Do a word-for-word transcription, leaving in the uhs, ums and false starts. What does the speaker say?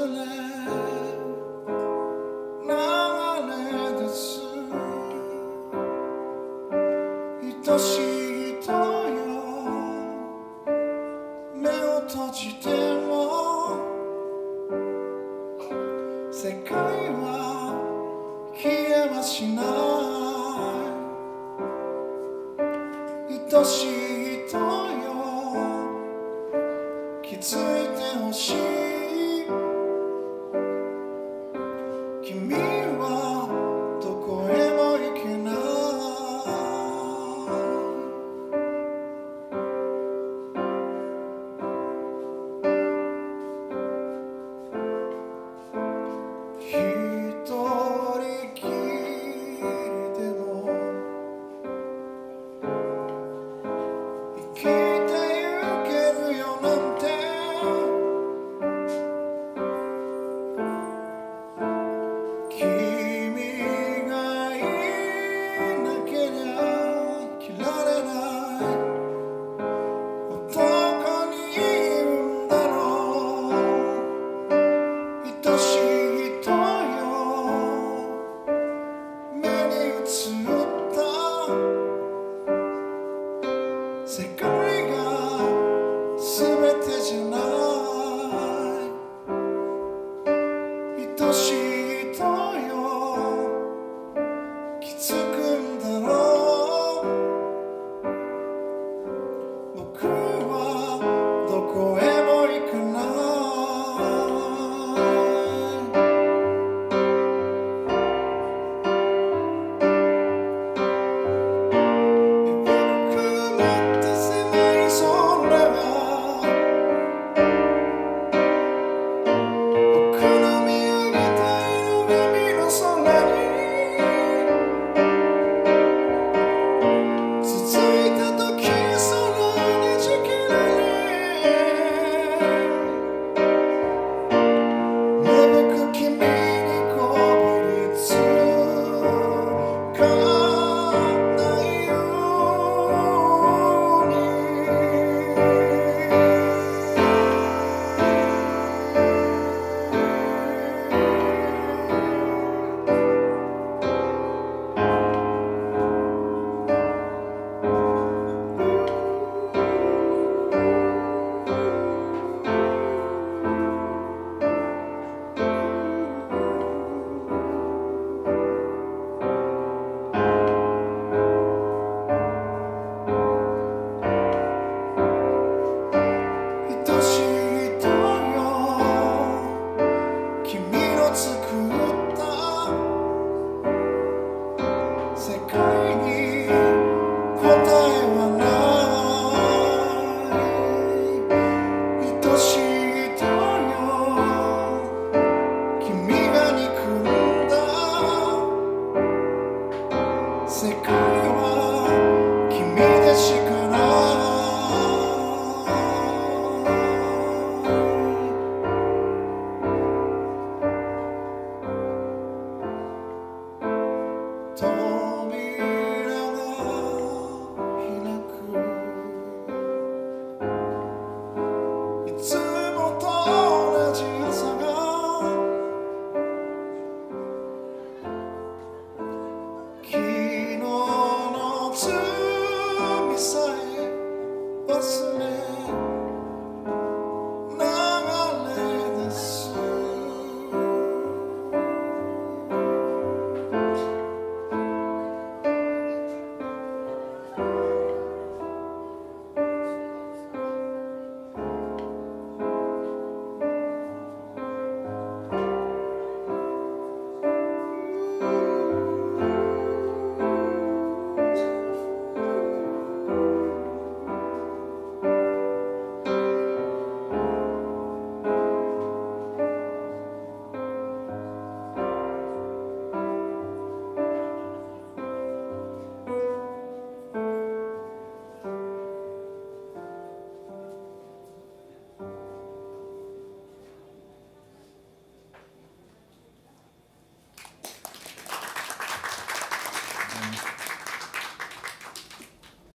です。愛しい人よ、目を閉じても世界は消えはしない。愛しい人よ、気づいてほしい。君はどこへも行けない。一人きりでも生きてゆけるよなんて君がいなけりゃ生きられない男にいるんだろう。愛しい人よ、目に映った世界が全てじゃない。愛しい人よ、気づくんだろう。僕はどこへも行かない。僕もっと狭い空が僕の見上げた色紙の空に続いた時そのねじ切られ芽吹く君にこびりつかないように。愛しい人よ、君